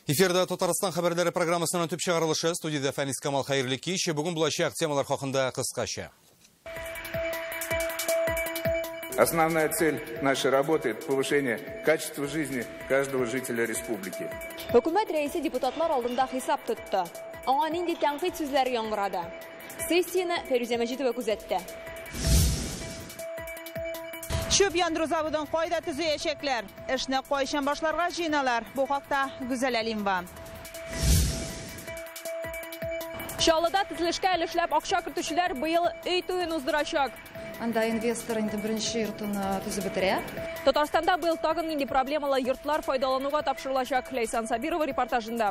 Эфирда Татарстан хәбәрләре программасының төп чыгарылышы студияда Фәнис Камал хәерле кич. Бүген булачак темалар хакында кыскача. Основная цель нашей работы – это повышение качества жизни каждого жителя республики. Хөкүмәт рәисе депутатлар алдында хисап тотты. Аңа нинди тәнкыйть сүзләр яңгырады. Сессияны Фәрүзә Мәҗитова күзәтте. Çöp yandırı zavodun qayda tüzeyecekler. İşini koyuşan başlarga jinalar. Bu haqda Güzel Alimova. Şalada tizilishga ilişlab akşa kirituvchilar bıyıl uy to'yini uzdurachak. Анда инвестор инде беренче йортын төзеп бетерә. Татарстанда быел тагын нинди проблемалы йортлар файдалануга тапшырылачак. Лейсан Сабирова репортажында.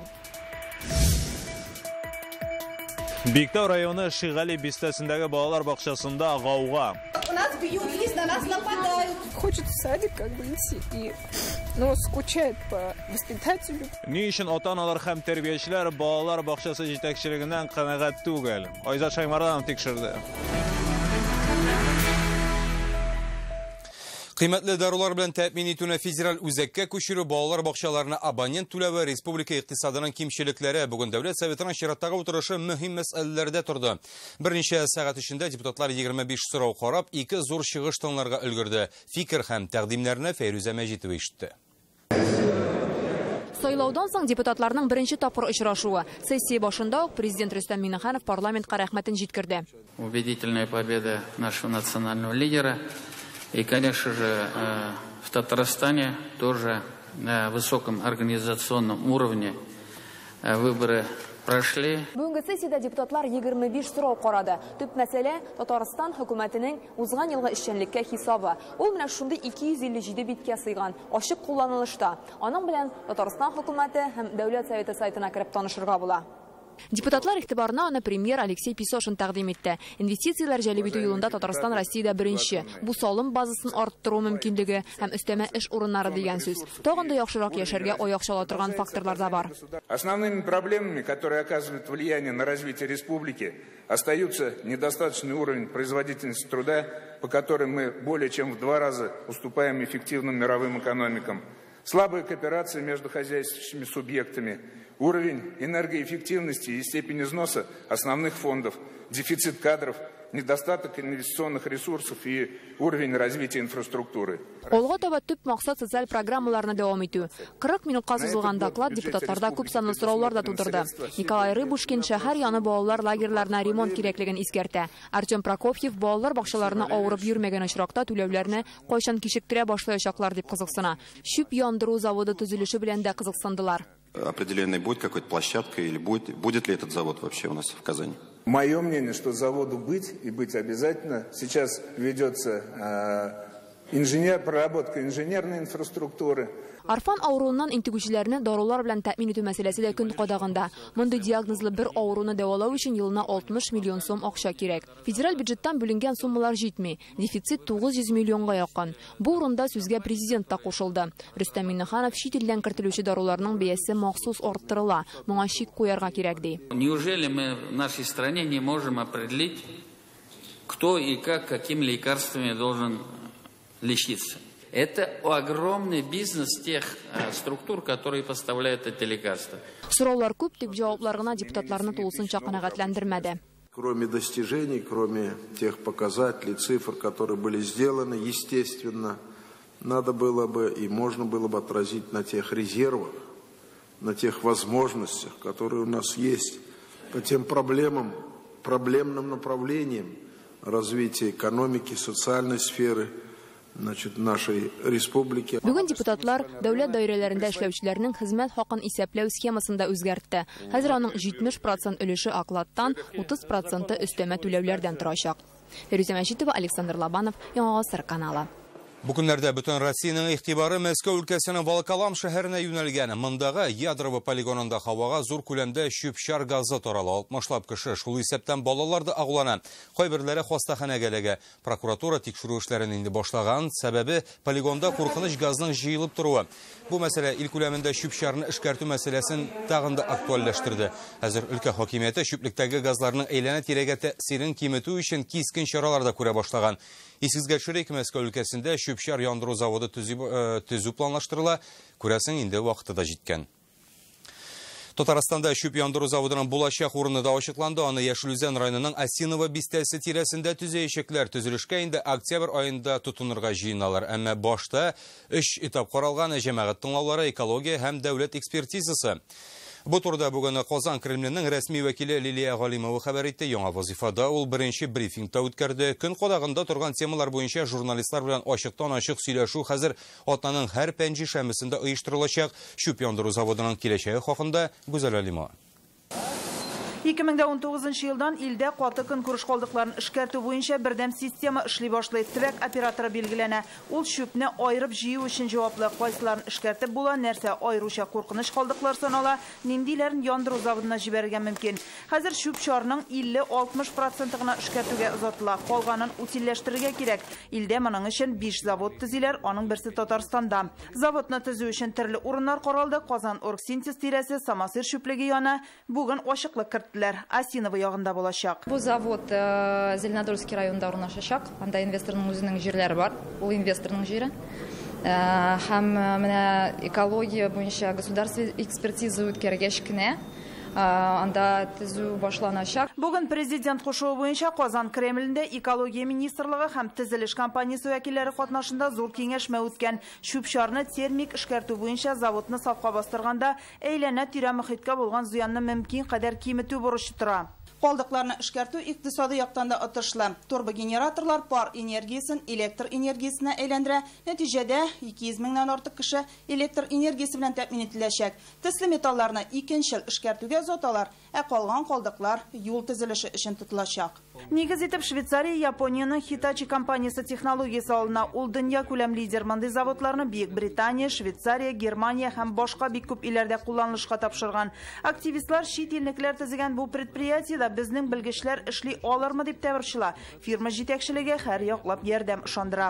Биктау районы Шигали бистәсендәге балалар бакчасында гауга. У нас бьют, есть, на нас нападают. Хочет в садик идти, но скучает по воспитателю. Ни өчен ата-аналар һәм тәрбиячеләр балалар бакчасы җитәкчелегеннән канәгать түгел? Айзат Шаймардан тикшерде. Кыйммәтле дарулар белән тәэмин итүне федераль үзәккә күчерү балалар бакчаларына абонент түләве республика икътисадының кимчелекләре бүген дәүләт советының чираттагы утырышы мөһим мәсьәләләрдә торды. Берничә сәгать эчендә депутатлар 25 сорау карап, 2 зур чыгыш тыңларга өлгерде. Фикер һәм тәкъдимнәрне Фәрүзә Мәҗитова ишетте. Сайлаудан соң депутатларның беренче тапкыр очрашуы. Сессия башында ук президент Рөстәм Миңнеханов парламентка рәхмәтен җиткерде. Убедительная победа нашего национального лидера. И, конечно же, в Татарстане тоже на высоком организационном уровне выборы прошли. Бүгенге сессиядә депутатлар 25 сорау карады. Төп мәсьәлә Татарстан хөкүмәтенең узган елгы эшчәнлеккә хисабы. Ул менә шундый 257 биткә сыйган, ачык кулланылышта. Аның белән Татарстан хөкүмәте һәм дәүләт советы сайтына кереп танышырга була. Депутатлар игътибарына аны премьер Алексей Песошин тәкъдим итте. Инвестицияләр җәлеп итү юлында Татарстан Россиядә беренче. Бу салым базасын арттыру мөмкинлеге һәм өстәмә эш урыннары дигән сүз. Тагын да яхшырак яшәргә аяк чала торган факторлар да бар. Основными проблемами, которые оказывают влияние на развитие республики, остаются недостаточный уровень производительности труда, по которым мы более чем в 2 раза уступаем эффективным мировым экономикам, слабая кооперация между хозяйствующими субъектами, уровень энергоэффективности и степень износа основных фондов, дефицит кадров, недостаток инвестиционных ресурсов и уровень развития инфраструктуры. Алга таба төп максат социаль программаларны дәвам итү. 40 минутка сузылган доклад депутатларда күп санлы сораулар да тудырды. Николай Рыбушкин шәһәр яны балалар лагерьларына ремонт кирәклеген искәртә. Артем Прокофьев балалар бакчаларына авырып йөрмәгән очракта түләүләрне кайчан кичектерә башлаячаклар дип кызыксына. Чүп яндыру заводы төзелеше белән дә кызыксындылар. Определенной будет какой-то площадкой или будет ли этот завод вообще у нас в Казани? Мое мнение, что заводу быть и быть обязательно. Сейчас ведется проработка инженерной инфраструктуры. Арфан авыруыннан интегүчеләрне дарулар белән тәэмин итү мәсьәләсе дә көн кадагында. Мондый диагнозлы бер авыруны дәвалау өчен елына 60 миллион сум акча кирәк. Федераль бюджеттан бүленгән суммалар җитми. Дефицит 900 миллионга якын. Бу урында сүзгә президент та кушылды. Рөстәм Миңнеханов чит илдән кертелүче даруларның бәясе махсус арттырыла. Моңа чик куярга кирәк ди. Неужели мы в нашей стране не можем определить, кто и какими лекарствами должен лечиться? Это огромный бизнес тех структур, которые поставляют эти лекарства. Сораулар күп дип җаваплар гына депутатларны тулысынча канәгатьләндермәде. Кроме достижений, кроме тех показателей, цифр, которые были сделаны, естественно, надо было бы и можно было бы отразить на тех резервах, на тех возможностях, которые у нас есть, по тем проблемным направлениям развития экономики, социальной сферы, нашей республики. Бүген депутатлар дәүләт даирәләрендә эшләүчеләрнең хезмәт хакын исәпләү схемасын да үзгәртте. Хәзер аның 70% өлеше окладтан, 30% өстәмә түләүләрдән торачак. Фәрүзә Мәҗитова, Александр Лобанов, Яңа Гасыр каналы. Бу көннәрдә бөтен Россиянең игътибары Мәскәү өлкәсенең Волоколам шәһәренә юнәлгән. Мондагы ядровы полигонында һавага зур күләмдә чүп-чар газы тарала. 60лап кеше шул исәптән балалар да агулана. Кайберләре хастаханәгә эләгә. Прокуратура тикшерү эшләрен инде башлаган. Сәбәбе полигонда куркыныч газның җыелып торуы. Бу мәсьәлә ил күләмендә чүп-чарны эшкәртү мәсьәләсен тагын да актуальләштерде. Хәзер өлкә хакимияте чүплектәге газларның әйләнә тирәгә тәэсирен киметү өчен кискен чаралар да күрә башлаган. Исегезгә төшерик, Мәскәү өлкәсендә чүп-чар яндыру заводы төзү планлаштырыла. Күрәсең, инде вакыты да җиткән. Татарстанда шүп яндыру заводының булачак урыны да ачыкланды. Аны Яшелүзән районының Осинова бистәсе тирәсендә төзәячәкләр. Төзелешкә инде октябрь айында тотынырга җыеналар. Әмма башта 3 этап каралган: җәмәгать тыңлаулары, экология һәм дәүләт экспертизасы. Бу турыда бүген Казан Кремленның рәсми вәкиле Лилия Галимова хәбәр итте. Яңа вазифада ул беренче брифингта үткәрде. Көн кадагында торган темалар буенча журналистлар белән ачыктан-ачык сөйләшү хәзер атнаның һәр пәнҗи шәмесендә оештырылачак. Шүп яндыру заводының киләчәге хакында Гүзәл Алимова. 2019 елдан илдә каты көнкүреш калдыкларын эшкәртү буенча бердәм система эшли башлый. Төбәк операторы билгеләнә. Ул шүпне айрып җыю өчен җаваплы. Кайсыларын эшкәртеп була, нәрсә айруча куркыныч калдыклар санала, ниндиләрен яндыру заводына җибәрергә мөмкин. Хәзер шүп шарының 50-60% гына эшкәртүгә озатыла. Калганын утилләштерергә кирәк. Илдә моның өчен 5 завод төзиләр, аның берсе Татарстанда. Заводны төзү өчен төрле урыннар каралды. Казан Оргсинтез тирәсе, Самосыр шүплеге яна. Бүген ачыклык Осинова ягында булачак. Бу завод Зеленодольский районында урнашачак. Анда инвесторның үзенең җирләре бар. Ул инвесторның җире. Һәм менә экология буенча государственная экспертиза үткәргәч кенә анда төзү башланачак. Бүген президент кушуы буенча Казан Кремлендә экология министрлыгы һәм төзелеш компаниясе вәкилләре катнашында зур киңәшмә үткән. Шүп шарны термик эшкәртү буенча заводны сафка бастырганда әйләнә-тирә мөхиткә булган зыянны мөмкин кадәр киметү бурычы тора. Калдыкларны эшкәртү икътисади яктан да отышлы. Турбогенераторлар пар энергиясын электр энергиясенә әйләндерә. Нәтиҗәдә 200 меңнән артык кеше электр энергиясе белән тәэмин ителәчәк. Төсле металларны икенче эшкәртүгә озаталар, калган калдыклар юл төзелеше өчен тотылачак. Нигез итеп Швейцария, Япониянең Hitachi компаниясе технологиясе алына. Ул дөнья күләм лидер. Мондый заводларны Бөек Британия, Швейцария, Германия һәм башка бик күп илләрдә кулланылышка тапшырган. Активистлар чит иллекләр төзегән бу предприятиедә безнең белгечләр эшли алырмы дип тәвршыла. Фирма җитәкчелеге һәр яклап ярдәм ышандыра.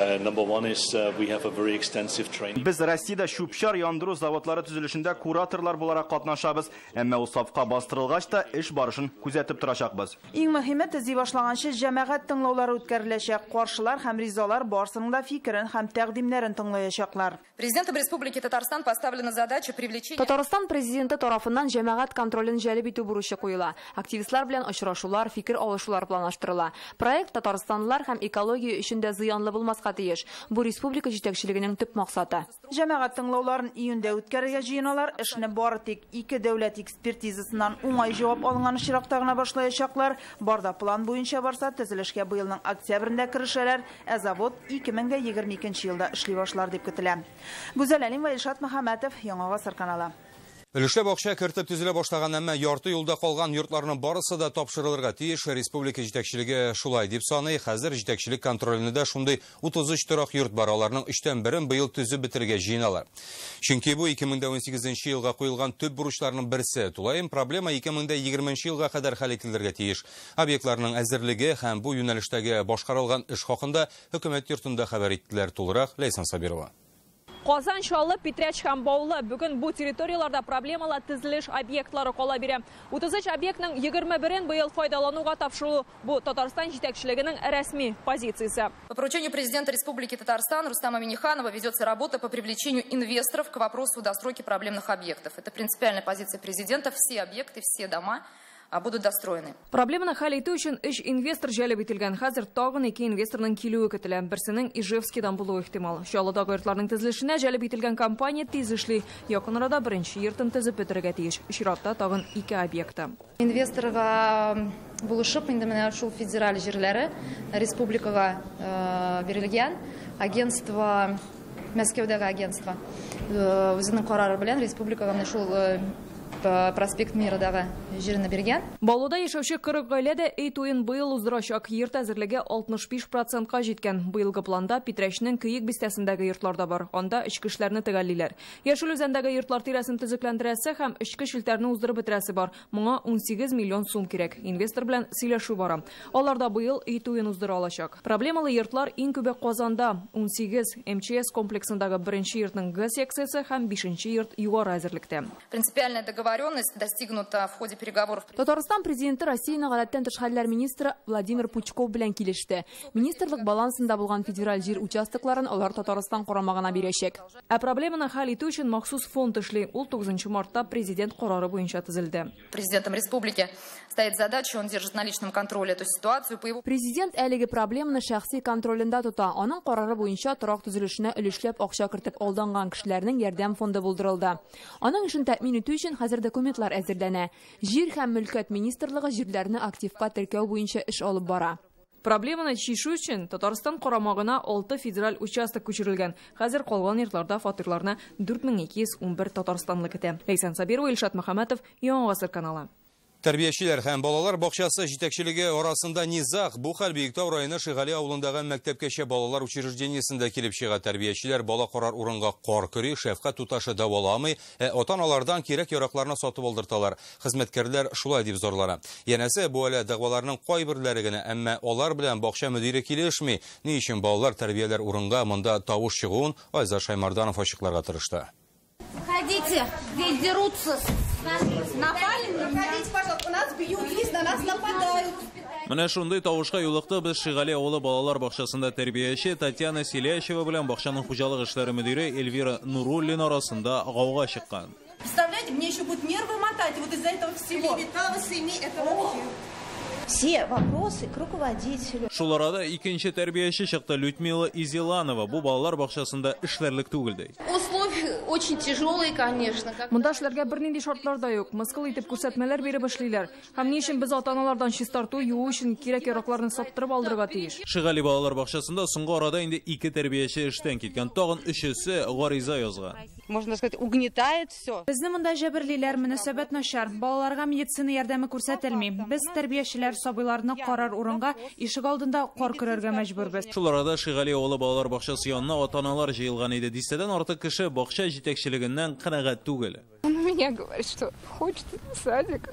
Без Россиядә шүпчар яндыру заводлары төзелешендә кураторлар буларак катнашабыз. Әмма ул сафка бастырылгач та эш барышын күзәтеп торачакбыз. Иң мөһиме төзи башлаганчы җәмәгать тыңлаулары үткәреләчәк. Каршылар һәм ризалар барсының да фикерен һәм тәкъдимнәрен тыңлаячаклар. Президентом Республики Татарстан поставлена задача привлечения... Татарстан президенты тарафыннан җәмәгать контролен җәлеп итү бурычы куела. Активистлар белән очрашулар, фикер алышулар планлаштырыла. Проект татарстанлылар һәм экология өчен дә зыянлы булмаска тиеш. Бу республика җитәкчелегенең төп максаты. Җәмәгать тыңлауларын июньдә үткәрергә җыеналар. Эшне бары тик 2 дәүләт экспертизасыннан уңай җавап алган очракта гына башлаячаклар. Барда план буенча барса, төзелешкә быелның октябрендә керешәләр, завод 2022 елда эшли башлар дип көтелә. Гүзәл Алимова, Илшат Мөхәммәтов, Яңа Гасыр каналы. Өлешләп акча кертеп төзелә башлаган, әмма ярты юлда калган йортларның барысы да тапшырылырга тиеш. Республика җитәкчелеге шулай дип саный. Хәзер җитәкчелек контролендә шундый 33 торак йорт бар. Аларның 3тән 1-ен быел төзеп бетергә җыеналар. Чөнки бу 2018 елга куелган төп бурычларның берсе. Тулаем проблема 2020 елга кадәр хәл ителергә тиеш. Объектларның әзерлеге һәм бу юнәлештәге башкарылган эш хакында хөкүмәт йортында хәбәр иттеләр. Тулырак Ләйсан Сабирова. Казан, Шалы, Петряч һәм Баулы бүген бу территорияларда проблемалы төзелеш объектлары кала бирә. 33 объектның 21-ен быел файдалануга тапшыру бу Татарстан җитәкчелегенең рәсми позициясе. По поручению президента Республики Татарстан Рустама Минниханова ведется работа по привлечению инвесторов к вопросу достройки проблемных объектов. Это принципиальная позиция президента. Все объекты, все дома будут достроены. Проблеманы хәл итү өчен 3 инвестор җәлеп ителгән. Хәзер тагын 2 инвесторның килүе көтелә. Берсенең Ижевскидан булуы ихтимал. Чаллыдагы йортларның төзелешенә җәлеп ителгән компания тиз эшли. Якын арада беренче йортын төзеп бетергә тиеш. Чиратта тагын 2 объекты. Инвесторга булышып, инде менә шул федераль җирләре республикага бирелгән. Агентство, Мәскәүдәге агентство үзенең карары белән республикага менә шул проспект Мирадагы җирне биргән. Балуда яшәүче 40 гаиләдә өй туен быел уздырачак. Йорт әзерлеге 65%-ка җиткән. Быелгы планда Петрячның Кыек бистәсендәге йортларда бар. Анда эчке эшләрне төгәллиләр. Яшелүзәндәге йортлар тирәсен төзекләндерәсе һәм эчке шелтәрне уздырып бетерәсе бар. Моңа 18 миллион сум кирәк. Инвестор белән сөйләшү бара. Аларда быел өй туен уздыра алачак. Проблемалы йортлар иң күбе Казанда. 18 МЧС комплексындагы 1-нче йортның Г секциясе һәм 5-нче йорт югары әзерлектә. Принципиальная договоренность договоренность достигнута в ходе переговоров. Татарстан президенты Россияның гадәттән тыш хәлләр министры Владимир Пучков белән килеште. Министрлык балансында булган федераль җир участокларын алар Татарстан карамагына бирәчәк. Проблеманы хәл итү өчен махсус фонд эшли. Ул 9 мартта президент карары буенча төзелде. Президентом республики стоит задача, он держит на личном контроле эту ситуацию. Президент әлеге проблеманы шәхси контролендә тота. Аның карары буенча торак төзелешенә өлешләп акча кертеп алданган кешеләрнең ярдәм фонды булдырылды. Аның эшен тәэмин итү өчен хәзер документлар әзерләнә. Җир һәм мөлкәт министрлыгы җирләрне активка теркәү буенча эш алып бара. Проблеманы чишү өчен Татарстан карамагына 6 федераль участок күчерелгән. Хәзер калган йортларда фатирларны 4211 татарстанлы көтә. Ләйсән Сабирова, Илшат Мөхәммәтов, Яңа Гасыр каналы. Тәрбиячеләр һәм балалар бакчасы җитәкчелеге арасында низаг. Бу хәл Биектау районы Шигали авылындагы мәктәпкәчә балалар учреждениесендә килеп чыга. Тәрбиячеләр бала карар урынга кар көри, шәфкать туташы даваламый, ата-аналардан кирәк-яракларны сатып алдырталар. Хезмәткәрләр шулай дип зарлана. Янәсе, бу әле дәгъваларның кайберләре генә, әмма алар белән бакча мөдире килешми. Ни өчен балалар тәрбияләр урынга монда тавыш чыгуын Айза Шаймарданов ачыкларга тырышты. Ходите, здесь дерутся. Напали? Проходите, пожалуйста, у нас бьют, здесь на нас нападают. Менә шундый тавышка юлыкты без Шигали авылы балалар бакчасында тәрбияче Татьяна Селящева белән бакчаның хуҗалык эшләре мөдире Эльвира Нуруллина арасында гауга чыккан. Представляете, мне еще будут нервы мотать вот из-за этого всего. Все вопросы к руководителю. Шул арада икенче тәрбияче чыкты Людмила Изеланова. Бу балалар бакчасында эшләрлек түгел ди. Условия очень тяжелые, конечно. Монда эшләргә бернинди шартлар да юк. Мыскыл итеп күрсәтмәләр биреп эшлиләр. Һәм ни өчен без ата-аналардан чистарту, юу өчен кирәк-яракларны саттырып алдырырга тиеш. Шигали балалар бакчасында соңгы арада инде 2 тәрбияче эштән киткән. Тагын 3-се гариза язган. Можно сказать, угнетает все. Безне монда җәберлиләр, мөнәсәбәт начар. Балаларга медицина ярдәме күрсәтелми. Без тәрбиячеләр сабыйларны карар урынга ишек алдында кар көрәргә мәҗбүрбез. Шул арада Шигали авылы балалар бакчасы янына ата-аналар җыелган иде. Дистәдән артык кеше бакча җитәкчелегеннән канәгать түгел. Он у меня говорит, что хочет садик.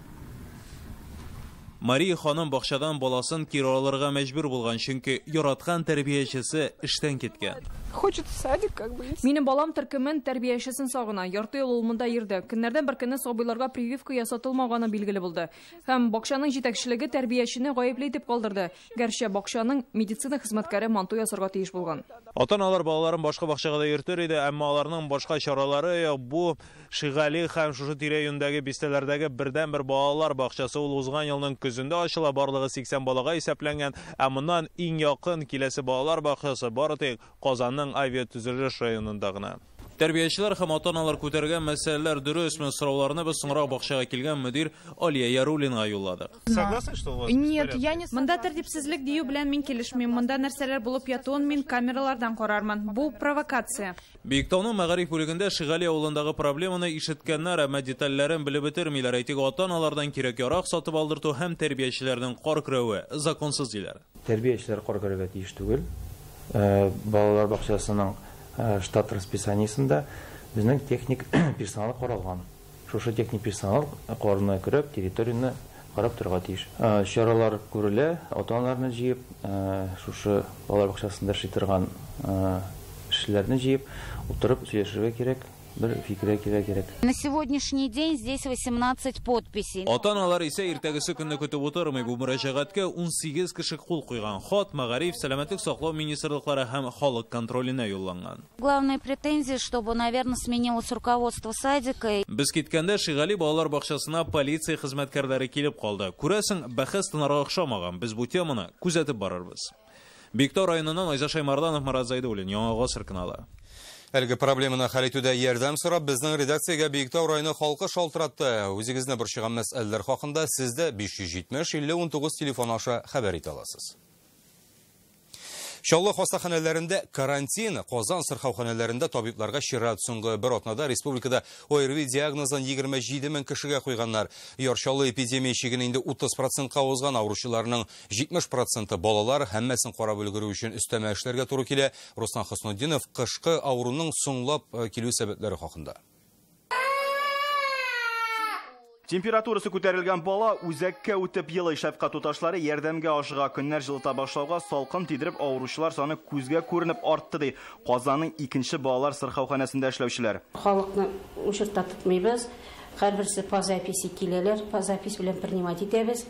Мария ханым бакчадан баласын кире алырга мәҗбүр булган, чөнки яраткан тәрбиячесе эштән киткән. Хочет садик, как бы. Минем балам төркемен тәрбиячесен сагына. Ярты ел ул монда йөрде. Көннәрдән бер көнне сабыйларга прививка ясатылмаганы билгеле булды. Һәм бакчаның җитәкчелеге тәрбиячене гаепле итеп калдырды. Гәрчә бакчаның медицина хезмәткәре манту ясарга тиеш булган. Ата-аналар балаларын башка бакчага да йөртер иде, әмма аларның башка чаралары бу Шигали һәм шушы тирә-юньдәге бистәләрдәге бердән-бер балалар бакчасы ул узган елның көзендә ачыла, барлыгы 80 балага исәпләнгән, ә моннан иң якын киләсе балалар бакчасы бары тик Казанның авиатөзелеш районында гына. Тәрбиячеләр һәм ата-аналар күтәргән мәсьәләләр дөресме сорауларны без соңрак бакчага килгән мөдир Алия Яруллинга юлладык. Согласны, что у вас? Нет, я не. Монда тәртипсезлек дию белән мин килешмим. Монда нәрсәләр булып ятуын мин камералардан карармын. Бу провокация. Биектауның мәгариф бүлегендә Шигали авылындагы проблеманы ишеткәннәр, әмма детальләрен белеп бетермиләр. Әйтик, ата-аналардан кирәк-ярак сатып алдырту һәм тәрбиячеләрнең кар көрәве законсыз диләр. Тәрбиячеләр кар көрәргә тиеш түгел. Балалар бакчасының штат расписаниесында безнең техник персонал каралган. Шушы техник персонал карарына кереп, территорияны карап торырга тиеш. Чаралар күрелә, ата-аналарны җыеп, шушы балалар бакчасында эшли торган кешеләрне җыеп, утырып сөйләшергә кирәк. На сегодняшний день здесь 18 подписей. Ата-аналар исә иртәгесе көнне көтеп утырмый. Бу мөрәҗәгатькә 18 кеше кул куйган. Хат, мәгариф, сәламәтлек саклау министрлыклары һәм халык контроленә юлланган. Главная претензия, чтобы, наверное, сменилось руководство садика. Без киткәндә Шигали балалар бакчасына полиция хезмәткәрләре килеп калды. Күрәсең, бәхәс тынарга охшамаган. Без бу теманы күзәтеп барырбыз. Биектау районыннан Айза Шаймарданов, Марат Зайдуллин, Яңа Гасыр каналы. Әлеге проблеманы хәл итүдә ярдәм сорап безнең редакциягә Биектау районы халкы шалтыратты. Үзегезне борчыган мәсьәләләр хакында сездә 570-50-19 телефон аша хәбәр итә аласыз. Чаллы хастаханәләрендә карантин, Казан сырхауханәләрендә табибларга чират соңгы бер атнада республикада ОРВИ диагнозын 27 мең кешегә куйганнар. Ярчаллы эпидемия чигенә инде 30%-ка узган авыручыларның 70% балалар, һәммәсен карап өлгерү өчен өстәмә эшләргә туры килә. Руслан Хөснетдинов кышкы авыруның соңлап килү сәбәпләре хакында. Температурасы күтәрелгән бала үзәккә үтеп елый, шәфкать туташлары ярдәмгә ашыга. Көннәр җылыта башлауга салкын тидереп авыручылар саны күзгә күренеп артты ди Казанның 2нче балалар сырхауханәсендә эшләүчеләр. Халыкны учетта тотмыйбыз. Һәрберсе по записи киләләр, по запись белән принимать итәбез.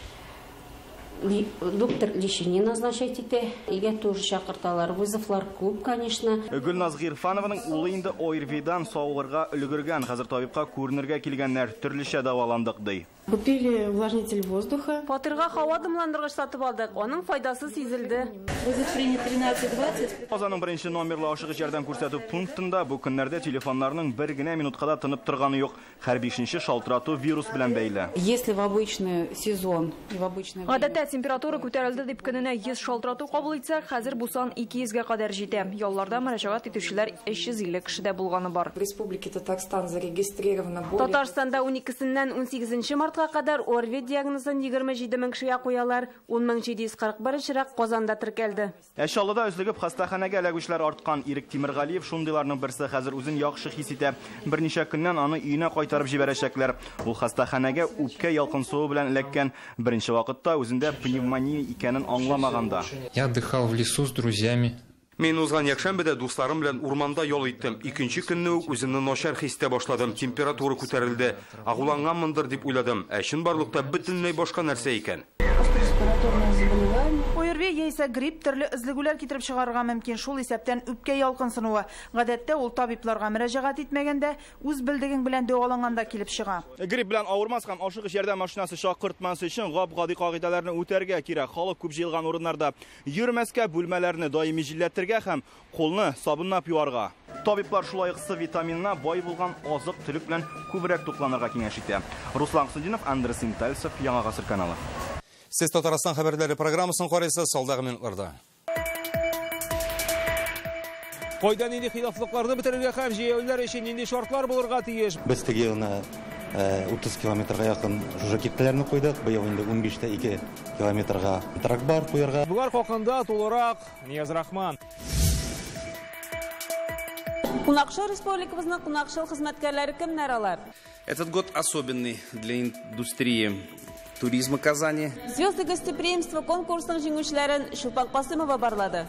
Доктор лечение назначать итә. Игә тоже чакырталар, вызовлар күп, конечно. Гөлназ Гирфанованың улы инде ОРВИдан сауырга өлгергән, хәзер табибка күренергә килгәннәр төрлечә дәваландык ди. Купили увлажнитель воздуха. Фатирга һава дымландыргыч сатып алдык. Аның файдасы сизелде. Вызов принят 13:20. Казанның беренче номерлы ашыгыч ярдәм күрсәтү пунктында бу көннәрдә телефоннарның бер генә минутка да тынып торганы юк. Һәр 5нче шалтырату вирус белән бәйле. Если в обычный сезон и в обычное Гадәттә температура күтәрелде дип көненә 100 шалтырату кабул итсәк, хәзер бу сан 200-гә кадәр җитә. Ялларда мөрәҗәгать итүчеләр 350 кешедә булганы бар. В Республике Татарстан зарегистрировано более... Татарстанда 12-сеннән 18 мартка кадәр ОРВИ диагнозын 27 мең кешегә куялар, 10,741 очрак Казанда теркәлде. Чаллыда үзлегеп хастаханәгә эләгүчләр арткан. Ирек Тимергалиев шундыйларның берсе хәзер үзен яхшы хис итә. Берничә көннән аны өенә кайтарып җибәрәчәкләр. Ул хастаханәгә үпкә ялкынсуы белән эләккән. Беренче вакытта үзендә пневмония икәнен аңламаганда. Я отдыхал в лесу с друзьями. Мен узган якшәмбедә дусларым белән урманда ял иттем. Икенче көнне үк үземне начар хис итә башладым. Температура күтәрелде. Агуланганмындыр дип уйладым. Чын барлыкта бөтенләй башка нәрсә икән. ОРВИ яисә грипп төрле өзлегүләр китереп чыгарырга мөмкин. Шул исәптән үпкә ялкынсынуы. Гадәттә ул табибларга мөрәҗәгать итмәгәндә, үз белдегең белән дәваланганда килеп чыга. Грипп белән авырмас һәм ашыгыч ярдәм машинасы шакыртмасы өчен гап-гади кагыйдәләрне үтәргә кирәк. Халык күп җыелган урыннарда йөрмәскә, бүлмәләрне даими җилләтергә һәм кулны сабынлап юарга. Табиблар шулай ук С витаминына бай булган азык-төлек белән күбрәк тукланырга киңәш итә. Руслан Судинов, Андрей Синтальцев, Яңа гасыр каналы. Сез Татарстан хәбәрләре программасын карыйсыз, салдагы минутларда. Кайда нинди хилафлыкларны бетерергә һәм җәяүләр өчен нинди шартлар булырга тиеш? Без теге елны 30 километрга якын жужакитләрне куйдык. Быел инде 15-тә 2 километрга тракбар куярга. Булар хакында тулырак Нияз Рахман. Кунакшыл республикабызның кунакшыл хезмәткәрләре кемнәр алар? Этот год особенный для индустрии туризма Казани. Звезды гостеприимства конкурсның җиңүчеләрен Шулпан Касымова барлады.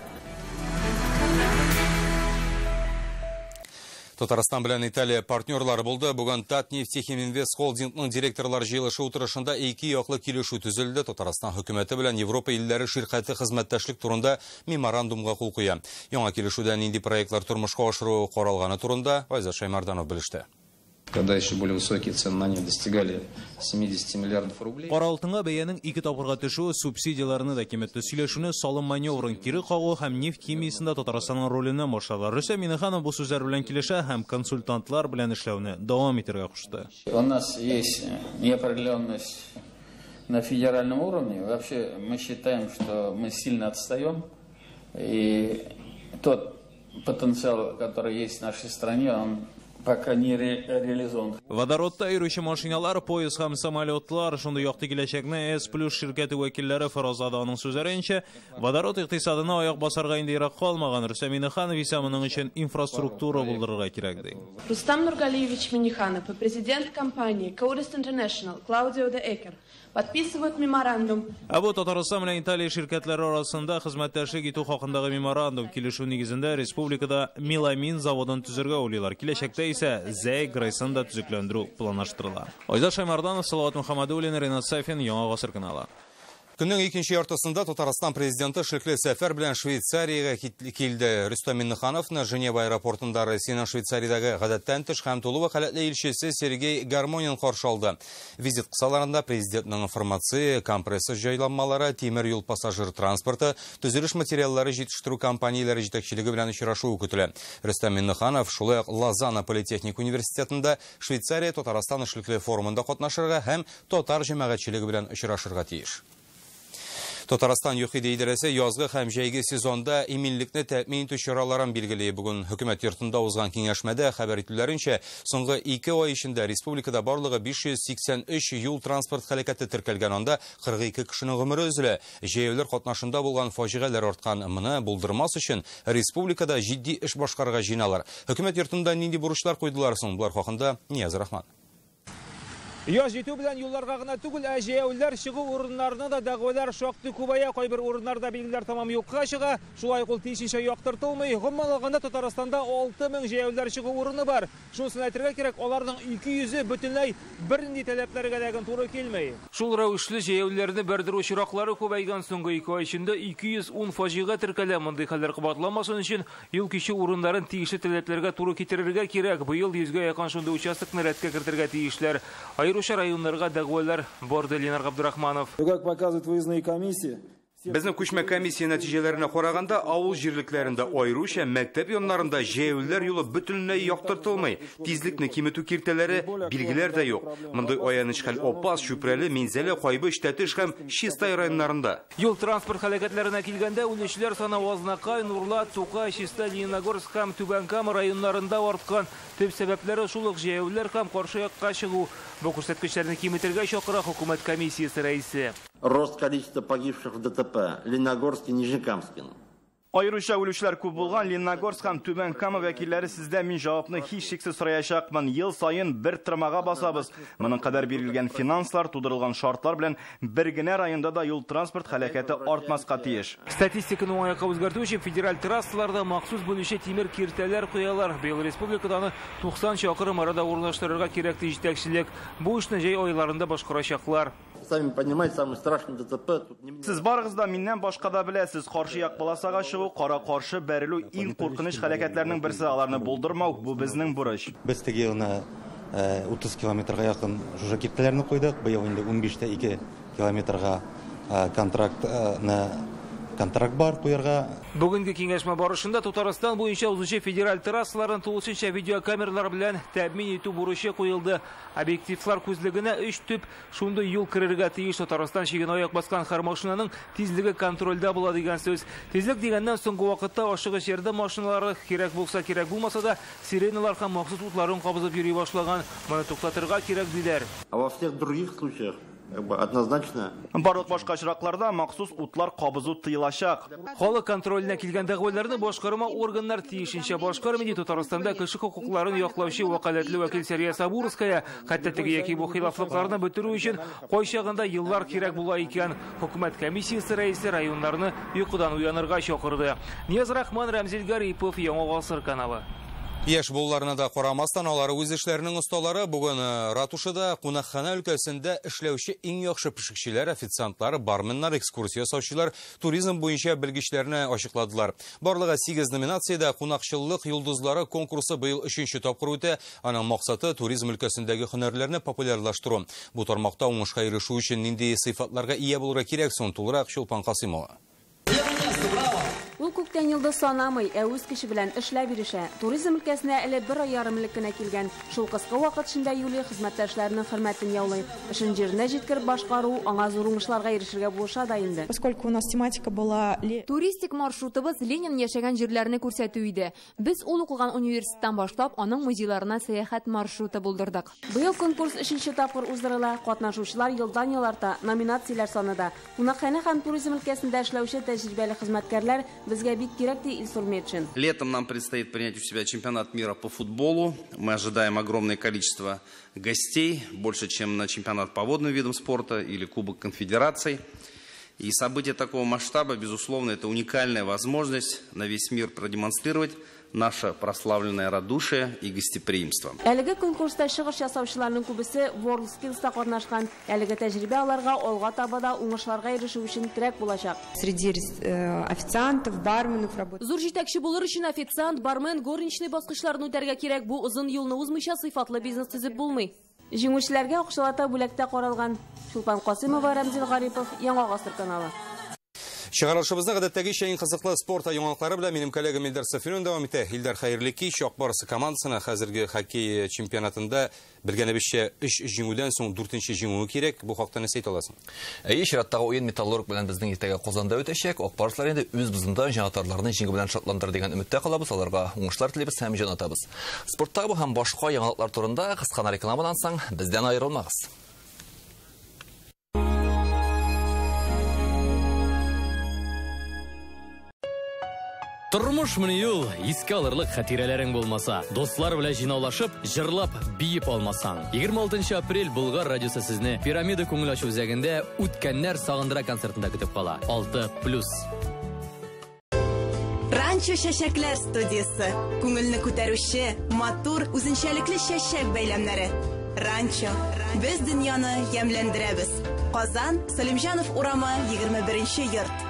Татарстан белән Италия партнерлары булды. Бүген Татнефтехиминвест холдингның директорлар җыелышы утырышында ике яклы килешү төзелде. Татарстан хөкүмәте белән Европа илләре ширкәте хезмәттәшлек турында меморандумга кул куя. Яңа килешүдә нинди проектлар тормышка ашыру каралганы турында Айзат Шаймарданов белеште. Когда еще более высокие цены на нефть достигали 70 миллиардов рублей. Кара алтынга бәянең 2 тапкырга төшүе субсидияларны да киметте. Сөйләшүне салым маневрын кире кагу һәм нефть химиясендә Татарстанның ролен башлады. Рөстәм Миннеханов бу сүзләр белән килешә һәм консультантлар белән эшләүне дәвам итәргә кушты. У нас есть неопределенность на федеральном уровне. Вообще мы считаем, что мы сильно отстаем. И тот потенциал, который есть в нашей стране, он пока не реализован. Водородта йөрүче машиналар, поезд һәм самолетлар шундый якты киләчәкне С+ ширкәте вәкилләре Фаразада аның сүзләренчә, водород икътисадына аяк басарга инде ерак калмаган. Рөстәм Миннеханов исә моның өчен инфраструктура булдырырга кирәк ди. Рустам Нургалиевич Миннеханов и президент компании Courist International Клаудио де Экер подписывают меморандум. Бу Татарстан белән Италия ширкәтләре арасында хезмәттәшлек итү хакындагы меморандум. Килешү нигезендә республикада меламин заводын төзергә уйлыйлар. Киләчәктә исә Зәй Грейсын да төзекләндерү планлаштырыла. Айзат Шаймарданов, Салават Мөхәммәдуллин, Ренат Сафин, Яңа гасыр каналы. Көннең икенче яртысында Татарстан президенты шикле сәфәр белән Швейцариягә килде. Рөстәм Миннехановны Женева аэропортында Россиянең Швейцариядәге гадәттән тыш һәм тулы вәкаләтле илчесе Сергей Гармонин каршы алды. Визит кысаларында президентның информация, компрессор җайланмалары, тимер юл пассажир транспорты, төзелеш материаллары җитештерү компанияләре җитәкчелеге белән очрашу көтелә. Рөстәм Миннеханов шулай ук Лозанна политехник университетында Швейцария Татарстан эшлекле форумында катнашырга һәм татар җәмәгатьчелеге белән очрашырга тиеш. Татарстан юхиде идарәсе язгы һәм җәйге сезонда иминлекне тәэмин итү чараларын билгели. Бүген хөкүмәт йортында узган киңәшмәдә хәбәр итүләренчә, соңгы 2 ай эчендә республикада барлыгы 583 юл транспорт һәлакәте теркәлгән, анда 42 кешенең гомере өзелә. Җәяүләр катнашында булган фаҗигаләр арткан. Моны булдырмас өчен республикада җитди эш башкарырга җыйналар. Хөкүмәт йортында нинди бурычлар куйдылар соң? Булар хакында Нияз Рахман. Яз жету белән юлларга гына түгел, җәяүләр чыгу урыннарына да дәгъвалар шактый күбәя, кайбер урыннарда билгеләр тамам юкка чыга. Шулай ул тиешенчә яктыртылмый. Гомумән алганда Татарстанда 6000 җәяүләр чыгу урыны бар. Шунысын әйтергә кирәк, аларның 200-е бөтенләй бернинди таләпләргә дәгән туры килмәй. Шул рәвешле җәяүләрне бәрдерү очраклары күбәйгән соңгы 2 ай эчендә 210 фаҗига теркәлә. Мондый хәлләр кабатламасын өчен юл кичү урыннарын тиешле таләпләргә туры китерергә кирәк. Быел 100гә якын шундый участокны рәткә кертергә тиешләр. Айрыша районнарга дәгъвалар барды. Ленар Габдрахманов. Как показывают выездные комиссии, Безнең күчмә комиссия нәтиҗәләренә караганда, авыл җирлекләрендә айрыша мәктәп яннарында җәяүләр юлы бөтенләй яктыртылмый. Тизлекне киметү киртәләре, билгеләр дә юк. Мондый аяныч хәл Опас, Чүпрәле, Минзәле, Кайбы, Штәтеш һәм Чистай районнарында. Юл транспорт һәлакәтләренә килгәндә, үлүчеләр саны Азнакай, Нурлат, Тукай, Чистай, Лениногорск һәм Түбән-Кама районнарында арткан. Төп сәбәпләре шул ук җәяүләр һәм каршы якка чыгу. Бу күрсәткечләрне киметергә чакыра хөкүмәт комиссиясе рәисе. Рост количества погибших в ДТП Лениногорске, Нижнекамске. Айрыша үлүчләр күп булган Лениногорск һәм Түбән-Кама вәкилләре сездә мин җавапны һичшиксез сораячакмын. Ел сайын бер тырмага басабыз. Моның кадәр бирелгән финанслар, тудырылган шартлар белән бер генә районда да юл транспорт һәлакәте артмаска тиеш. Статистиканы уңайга үзгәртү өчен федераль трассаларда махсус бүлүче тимер киртәләр куялар. Быел республикада 90 чакрым арада урнаштырырга кирәкле җитәкчелек. Бу эшне җәй айларында башкарачаклар. Сами понимаете, самый страшный ДТП. Сез барыгыз да миннән башка да беләсез. Каршы як полосага чыгу, кара каршы бәрелү иң куркыныч һәлакәтләрнең берсе. Аларны булдырмау бу безнең бурыч. Без теге елны 30 километрга якын шушы киртәләрне куйдык. Быел инде 15-тә 2 километрга контракт бар куярга. Бүгенге киңәшмә барышында Татарстан буенча узучы федераль трассаларын тулысынча видеокамералар белән тәэмин итү бурычы куелды. Объективлар күзлегенә 3 төп шундый юл керергә тиеш. Татарстан чигенә аяк баскан һәр машинаның тизлеге контрольдә була дигән сүз. Тизлек дигәннән соңгы вакытта ашыгыч ярдә машиналары кирәк булса кирәк булмаса да сиреналар һәм махсус утларын кабызып йөри башлаган. Моны туктатырга кирәк диләр. А во всех других случаях однозначно. Барлык башка очракларда махсус утлар кабызу тыелачак. Халык контрольне килгән дәгъваларны башкарма органнар тиешенчә башкармый. Татарстанда кеше хокукларын яклаучы вакалатлы вәкил Сәрия Сабурская хәтта теге яки бу хилафлыкларны бетерү өчен кайчагында еллар кирәк була икән. Хөкүмәт комиссиясе рәисе районнарны йокыдан уянырга чакырды. Нияз Рахман, Рамзил Гарипов, Яңа Гасыр каналы. Яш булларына да карамастан алар үз эшләренең осталары бүген ратушада кунакхана өлкәсендә эшләүче иң яхшы пешекчеләр, официантлар, барменнар, экскурсия саучылар, туризм буенча белгечләрне ачыкладылар. Барлыгы 8 номинациядә кунакчыллык йолдызлары конкурсы быел 3нче тапкыр үтә. Аның максаты туризм өлкәсендәге һөнәрләрне популярлаштыру. Бу тармакта уңышка ирешү өчен нинди сыйфатларга ия булырга кирәк соң тулырак Чулпан Касымова. Ул күктән йылдыз санамый, үз кеше белән эшләп бирешә. Туризм өлкәсенә әле 1 ай ярымлык кына килгән. Шул кыска вакыт эчендә Юлия хезмәттәшләренең хөрмәтен яулый. Эшен җиренә җиткереп башкару, аңа зур уңышларга ирешергә булыша да инде. Поскольку у нас тематика была... Туристик маршрутыбыз Ленин яшәгән җирләрне күрсәтү иде. Без ул укыган университеттан башлап, аның музейларына сәяхәт маршруты булдырдык. Быел конкурс 3нче тапкыр уздырыла. Катнашучылар елдан-ел арта, номинацияләр саны да. Кунакхана һәм туризм өлкәсендә эшләүче тәҗрибәле хезмәткәрләр безгә бик кирәк. Летом нам предстоит принять у себя чемпионат мира по футболу. Мы ожидаем огромное количество гостей, больше, чем на чемпионат по водным видам спорта или Кубок Конфедераций. И событие такого масштаба, безусловно, это уникальная возможность на весь мир продемонстрировать наше прославленное радушие и гостеприимство. Әлеге конкурста чыгыш ясаучыларның күбесе WorldSkills'та катнашкан. Әлеге тәҗрибә аларга алга табада уңышларга ирешү өчен терәк булачак. Среди официантов, барменов работают. Зур җитәкче булыр өчен официант, бармен, горничный баскычларын үтәргә кирәк. Бу озын юлны узмыйча сыйфатлы бизнес төзеп булмый. Җиңүчеләргә акчалата бүләктә каралган. Чулпан Касымова, Рамзил Гарипов, Яңа Гасыр каналы. Чыгарылышыбызны гадәттәгечә иң кызыклы спорт яңалыклары белән минем коллегам Илдар Сафиуллин дәвам итә. Илдар, хәерле кич. Ак Барысы командасына хәзерге хоккей чемпионатында белгәнебезчә 3 җиңүдән соң 4нче җиңү кирәк. Бу хакта нәрсә әйтә аласың? Чираттагы уен Металлург белән безнең иртәгә Казанда үтәчәк. Ак Барыслар инде үз бызында җанатарларны җиңү белән шатландырыр дигән өметтә калабыз. Аларга уңышлар телибез һәм җанатабыз. Спорттагы бу һәм башка яңалыклар турында кыска рекламадан соң бездән аерылмагыз. Тұрмыш міне ел, еске алырлық хатирелерің болмаса, достлар біле жинаулашып, жырлап, бейіп алмасаң. 26 апрель Бұлғар радиосы сізні пирамида көңіл ашу үзәгінде үткәннәр сағындыра концертында күтіп қала. 6+. Ранчо шәшәкләр студиясы. Күңелне күтәрүче, матур, үзенчәлекле шәшәк бәйләмнәре. Ранчо. Без дөньяны ямьләндерәбез. Казан, Салимҗанов урамы, 21-нче йорт.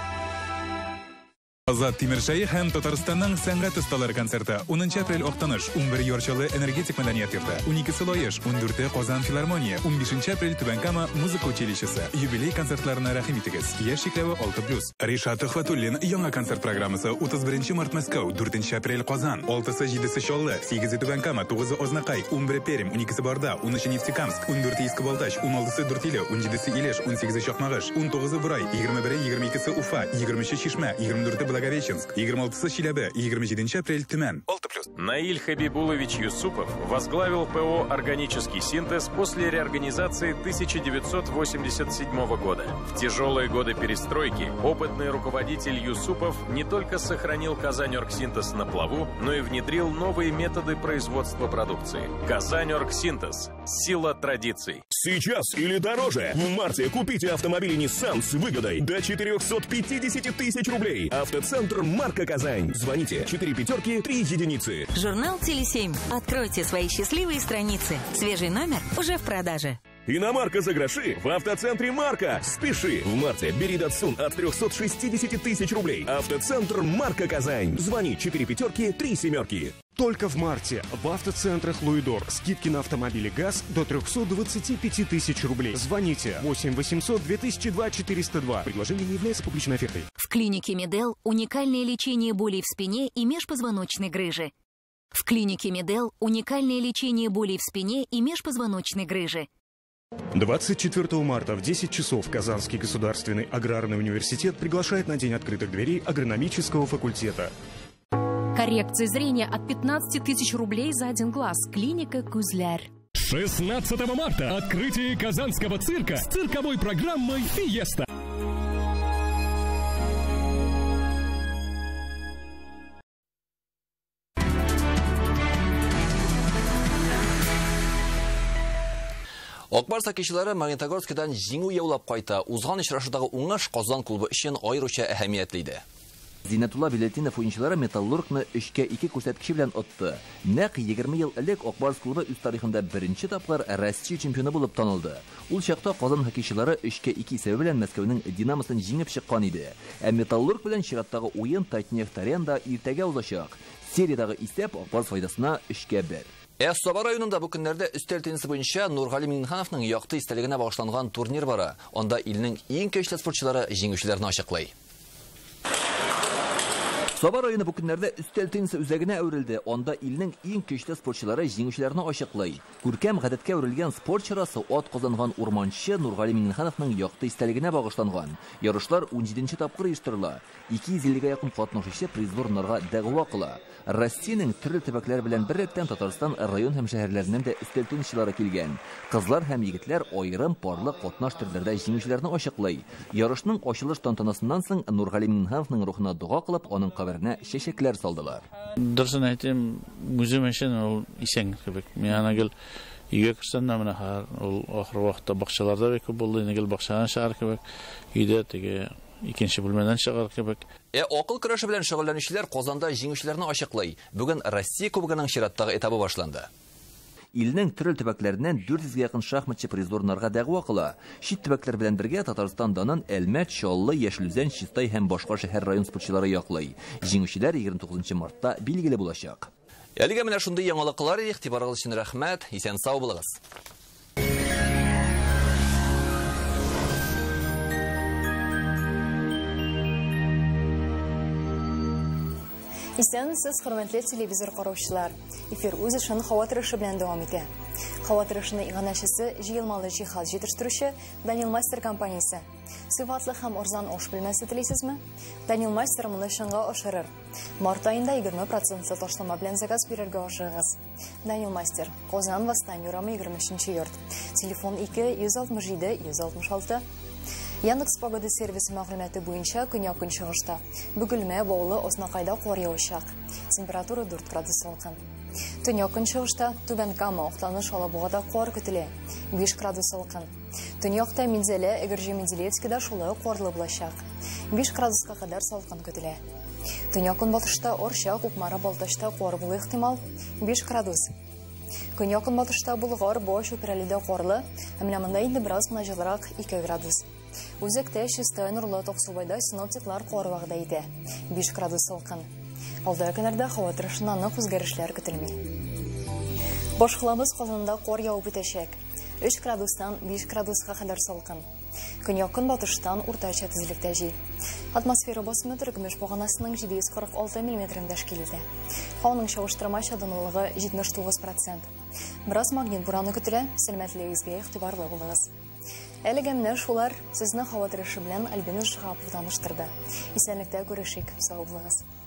Азат Тимиршаи һәм Татарстанның сәнгать осталары концерты 10 апрель Октаныш, 11 Йорчалы энергетик мәдәният йорты, 12 Лоеш, 14 Казан филармония, 15 апрель Түбән Кама музыка училищесы. Юбилей концертларына рәхим итегез. Яшь чикләве 6+. Ришат Хватуллин яңа концерт программасы 31 март Мәскәү, 4 апрель Казан, 6-7 Чаллы, 8 Түбән Кама, 9 Ознакай, 11 Пермь, 12 Барда, 13 Нефтекамск, 14 Иске Балтач, 16 Дүртөйле, 17 Илеш, 18 Чакмагыш, 19 Бурай, 21-22 Уфа, 20 Чишмә, 24 Благовещенск, 26 Чиләбе, 27 апрель Төмән. 6+. Наиль Хабибулович Юсупов возглавил ПО «Органический синтез» после реорганизации 1987 года. В тяжелые годы перестройки опытный руководитель Юсупов не только сохранил Казань-Оргсинтез на плаву, но и внедрил новые методы производства продукции. Казань-Оргсинтез. Сила традиций. Сейчас или дороже. В марте купите автомобиль Nissan с выгодой до 450 тысяч рублей. Автоцентр «Марка Казань». Звоните 4 пятерки 3 единицы. Журнал «Теле7». Откройте свои счастливые страницы. Свежий номер уже в продаже. Иномарка за гроши в автоцентре «Марка». Спеши! В марте бери Datsun от 360 тысяч рублей. Автоцентр «Марка Казань». Звони 4 пятерки 3 семерки. Только в марте в автоцентрах «Луидор» скидки на автомобили ГАЗ до 325 тысяч рублей. Звоните 8 800 2002 402. Предложение не является публичной офертой. В клинике Медел уникальное лечение болей в спине и межпозвоночной грыжи. В клинике Медел уникальное лечение болей в спине и межпозвоночной грыжи. 24 марта в 10 часов Казанский государственный аграрный университет приглашает на День открытых дверей агрономического факультета. Коррекция зрения от 15 тысяч рублей за один глаз. Клиника «Кузляр». 16 марта открытие Казанского цирка с цирковой программой «Фиеста». Акбар сакишчылары Магнитогорскидан җиңү яулап кайта. Узган очрашудагы уңыш Казан клубы өчен аеруча әһәмиятле иде. Зиннәтулла Билетдинов уенчылары Металлургны 3-2 күрсәткече белән отты. Нәкъ 20 ел элек Акбар клубы үз тарихында беренче тапкыр Россия чемпионы булып танылды. Ул чакта Казан хоккейчылары 3-2 сәбәбе белән Мәскәүнең Динамосын җиңеп чыккан иде. Ә Металлург белән чираттагы уен Татнефть-Аренада иртәгә узачак. Сериядагы исәп Акбар файдасына 3-1. Саба районында бу көннәрдә өстәл теннисы буенча Нургали Минхановның якты истәлегенә багышланган турнир бара. Анда илнең иң көчле спортчылары җиңүчеләрне ачыклый. Саба районы бу көннәрдә өстәл теннисы үзәгенә әверелде. Анда илнең иң көчле спортчылары җиңүчеләрне ачыклый. Күркәм гадәткә әверелгән спорт чарасы ат казанган урманчы Нургали Минхановның якты истәлегенә багышланган. Ярышлар 17нче тапкыр оештырыла. 250-гә якын катнашучы призернарга дәгъва кыла. Россиянең төрле төбәкләре белән беррәттән Татарстан район һәм шәһәрләреннән дә өстәл теннисчылары килгән. Кызлар һәм егетләр аерым парлы катнаш төрләрдә җиңүчеләрне ачыклый. Ярышның ачылыш тантанасыннан соң Нургали Минхановның рухына дуга кылып, аның каберенә чәчәкләр салдылар. Дөресен әйтим, үзем өчен ул исән кебек. Мен анагыл үйгә кирсәм дә менә ул ахыр вакытта бакчаларда бик күп булды. Нигел бакчадан шәһәр кебек, өйдә теге икенче бүлмәдән чыгар кебек. Акыл көрәше белән шөгыльләнүчеләр Казанда җиңүчеләрне ачыклый. Бүген Россия Кубогының чираттагы этабы башланды. Илнең төрле төбәкләреннән 400-гә якын шахматчы призернарга дәгъва кыла. Чит төбәкләр белән бергә Татарстандан Әлмәт, Чаллы, Яшелүзән, Чистай һәм башка шәһәр район спортчылары яклый. Җиңүчеләр 29 мартта билгеле булачак. Әлегә менә шундый яңалыклар игътибарыгыз өчен рәхмәт. Исән сау булыгыз. Исән сез хөрмәтле телевизор караучылар. Эфир үз эшен хаватырышы белән дәвам итә. Хаватырышны иганәчесе җыелмалы җиһаз җитештерүче Daniel Master компаниясе. Сыйфатлы һәм арзан аш белмәсе телисезме? Daniel Master моны чынга ашырыр. Март айында 20% ташлама белән заказ бирергә ашыгыз. Daniel Master, Казан Восстание урамы 23-нче йорт. Телефон 2 167 166. Яндекс погода сервисы мәгълүматы буенча көньяк көнчыгышта бөгелмә баулы Оснакайда кар яучак. Температура 4 градус салкын. Төньяк көнчыгышта Түбән Кама, Актаныш, Алабугада кар көтелә. 5 градус салкын. Төньякта Минзәлә, Әгерҗе, Менделеевскида шулай карлы булачак. 5 градуска кадәр салкын көтелә. Төньяк көнбатышта Орча, Кукмара, Балтачта кар булу ихтимал 5 градус. Көньяк көнбатышта Болгар, Бош, Үпрәледә карлы, менә монда инде бераз җылырак 2 градус. Үзәктә Чистай, Нурлы, Токсубайда синоптиклар кар вәгъдә итә. 5 градус салкын. Алда көннәрдә һава торышында нык үзгәрешләр көтелми. Башкалабыз Казанда кар явып үтәчәк. 3 градустан 5 градуска кадәр салкын. Көньяк көнбатыштан уртача тизлектә җил. Атмосфера басымы Төркемеш баганасының 746 мм тәшкил итә. Һаваның чагыштырма чагылыгы 79%. Бераз магнит бураны көтелә, сәламәтлегегезгә игътибарлы булыгыз. Әлегә менә шулар сезне һава торышы белән Альбина Шахапов таныштырды. Исәнлектә күрешик, сау булыгыз.